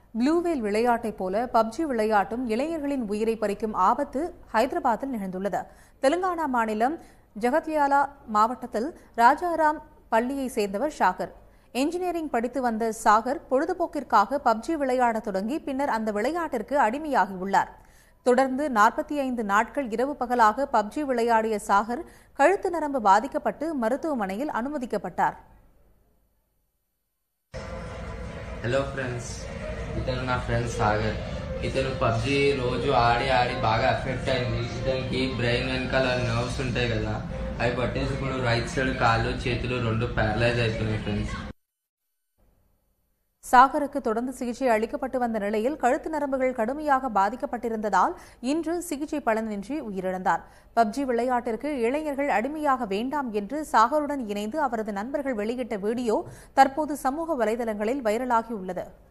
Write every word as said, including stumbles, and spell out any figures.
Blue whale விளையாட்டைப் போல PUBG விளையாட்டும் இளைஞர்களின் உயிரை பறிக்கும் ஆபத்து ஹைதராபாத்தில் நிகழ்ந்துள்ளது. தெலுங்கானா மாநிலம் ஜகத்யாலா மாவட்டத்தில் ராஜாராம் பள்ளியைச் சேர்ந்தவர் ஷாகர். என்ஜினியரிங் படித்து வந்த சாகர் பொழுதுபோக்கிற்காக பப்ஜி விளையாடத் தொடங்கி பின்னர் அந்த விளையாட்டிற்கு அடிமையாகியுள்ளார். தொடர்ந்து நாற்பத்தி ஐந்து நாட்கள் இரவு பகலாக பப்ஜி விளையாடிய சாகர் கழுத்து நரம்பு பாதிக்கப்பட்டு மருத்துவமனையில் அனுமதிக்கப்பட்டார். హలో ఫ్రెండ్స్, ఇతను నా ఫ్రెండ్ సాగర్. ఇతను పబ్జీ రోజు ఆడి ఆడి బాగా ఎఫెక్ట్ అయింది. ఇతనికి బ్రెయిన్ వెనకాల నర్వ్స్ ఉంటాయి కదా, అవి పట్టేసి ఇప్పుడు రైట్ సైడ్ కాళ్ళు చేతులు రెండు ప్యారలైజ్ అయిపోయినాయి ఫ్రెండ్స్. சாகருக்கு தொடர்ந்து சிகிச்சை அளிக்கப்பட்டு வந்த நிலையில் கழுத்து நரம்புகள் கடுமையாக பாதிக்கப்பட்டிருந்ததால் இன்று சிகிச்சை பலனின்றி உயிரிழந்தார். பப்ஜி விளையாட்டிற்கு இளைஞர்கள் அடிமையாக வேண்டாம் என்று சாகருடன் இணைந்து அவரது நண்பர்கள் வெளியிட்ட வீடியோ தற்போது சமூக வலைதளங்களில் வைரலாகியுள்ளது.